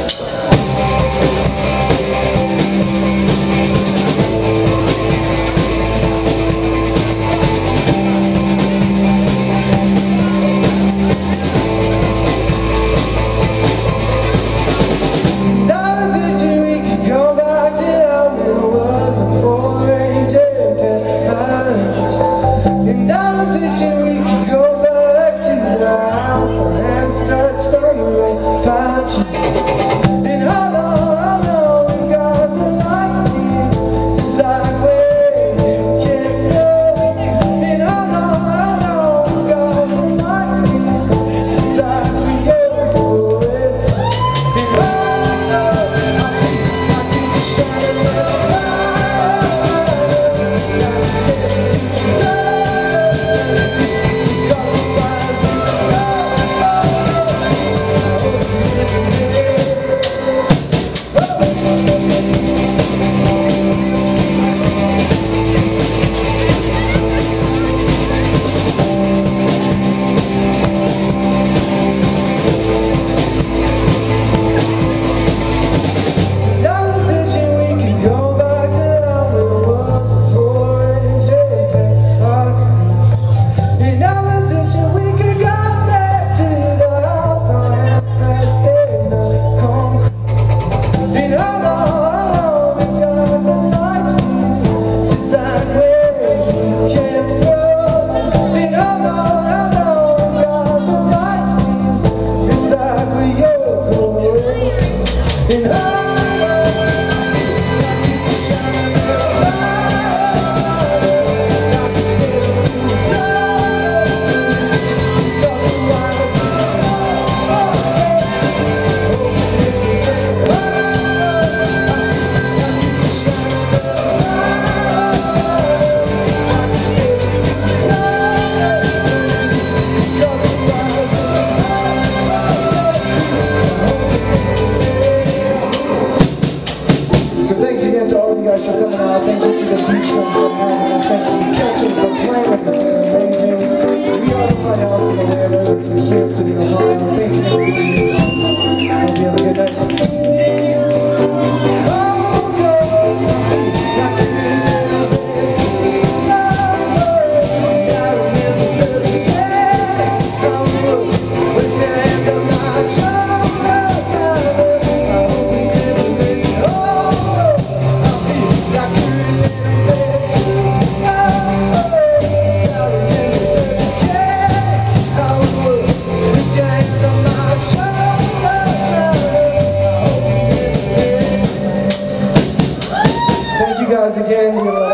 guys for coming out. Thank you to the Beachland for having us. Thanks to the Kitchen for playing with us. They're amazing. We are the Lighthouse in the way of here in Ohio. Thanks again for being with us. Hope you have a good night. Guys, again,